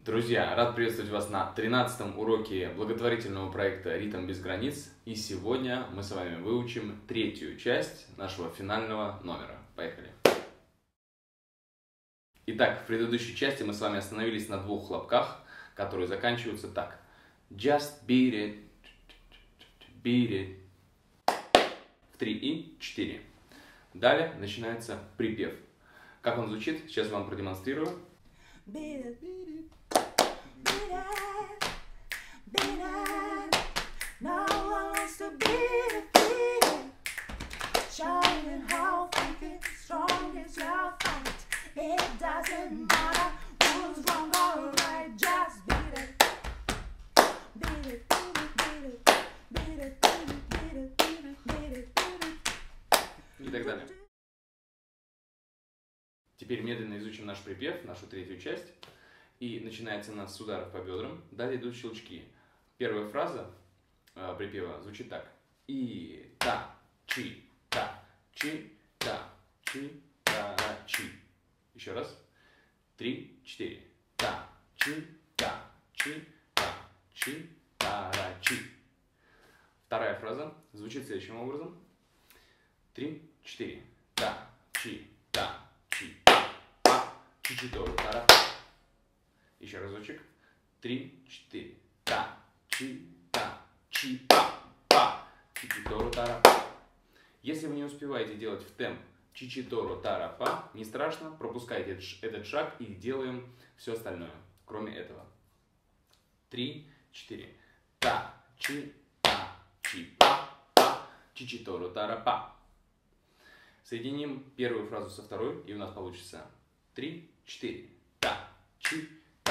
Друзья, рад приветствовать вас на 13-м уроке благотворительного проекта «Ритм без границ». И сегодня мы с вами выучим третью часть нашего финального номера. Поехали! Итак, в предыдущей части мы с вами остановились на двух хлопках, которые заканчиваются так. Just beat it, beat it. В 3 и 4. Далее начинается припев. Как он звучит, сейчас я вам продемонстрирую. Beat it, beat it, beat it, beat it. No one wants to beat it, beat it. Showing how freaking strong is your fight. It doesn't matter who's wrong or right. Just beat it, beat it, beat it, beat it, beat it, beat it, beat it, beat it, beat it. И так далее. Теперь медленно изучим наш припев, нашу третью часть. И начинается она с ударов по бедрам. Далее идут щелчки. Первая фраза припева звучит так. И, та, чи, та, чи, та, чи, та, чи. Еще раз. 3, 4. Та, чи, та, чи, та, чи, та, чи. Вторая фраза звучит следующим образом. 3, 4. Та, чи, та, чи, па, чи-чи-тору, тара. Еще разочек. 3, 4. Та, чи, па, чи-чи-тору, тара. Если вы не успеваете делать в темп чи-чи-тору, тара, па, не страшно, пропускайте этот шаг и делаем все остальное, кроме этого. 3, 4. Та, чи, па, чи-чи-тору, тара, па. Соединим первую фразу со второй, и у нас получится 3, 4. Та, чи,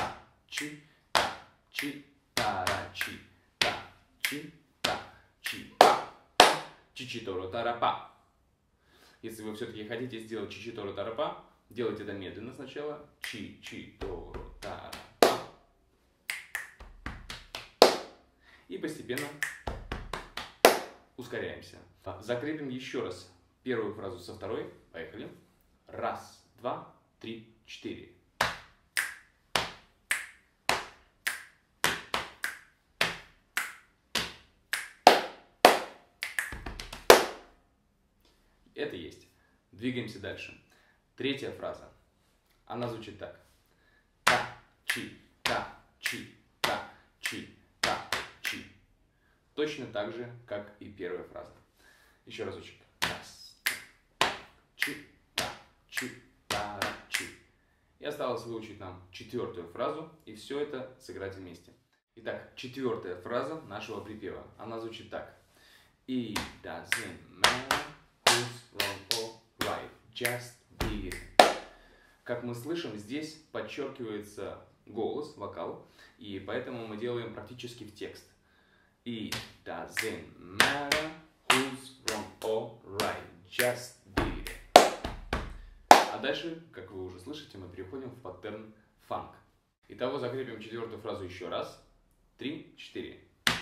та, чи, па, чи-чи-тору, тара, па. Если вы все-таки хотите сделать чи-чи-тору, тара, па, делайте это медленно сначала. Чи-чи-тору, тара, па. И постепенно ускоряемся. Закрепим еще раз первую фразу со второй. Поехали. 1, 2, 3, 4. Это есть. Двигаемся дальше. Третья фраза. Она звучит так. Та, чи, та, чи, та, чи, та, чи. Точно так же, как и первая фраза. Еще разочек. Раз, чи, та, чи. И осталось выучить нам четвертую фразу и все это сыграть вместе. Итак, четвертая фраза нашего припева. Она звучит так. It doesn't matter who's wrong or right, just be it. Как мы слышим, здесь подчеркивается голос, вокал, и поэтому мы делаем практически в текст. It doesn't matter who's wrong or right, just be it. А дальше, как вы уже слышите, мы переходим в паттерн фанк. Итого закрепим четвертую фразу еще раз. 3, 4.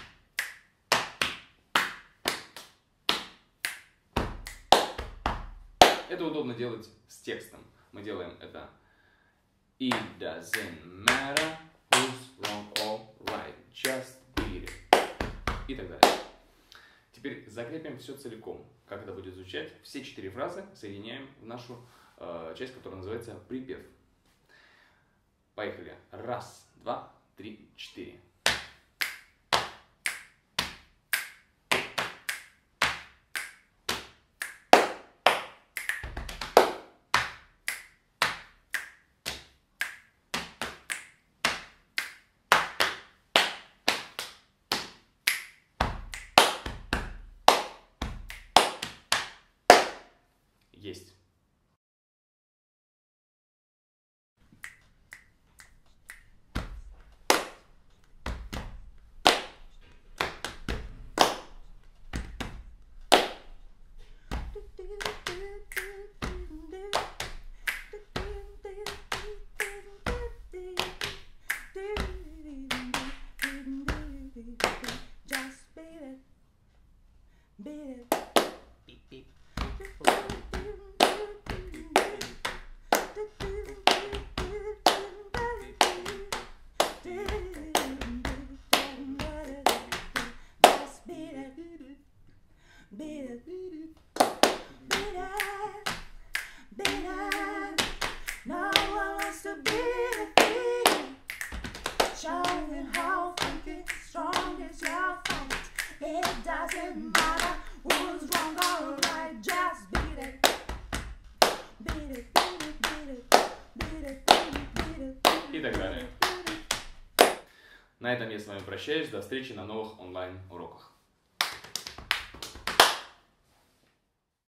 Это удобно делать с текстом. Мы делаем это. It doesn't matter who's wrong or right, just be it. И так далее. Теперь закрепим все целиком. Как это будет звучать? Все 4 фразы соединяем в нашу часть, которая называется припев. Поехали. 1, 2, 3, 4. Есть. It doesn't matter who's wrong or right, just beat it. Beat it, beat it, beat it, beat it, beat it, beat it. И так далее. На этом я с вами прощаюсь. До встречи на новых онлайн-уроках.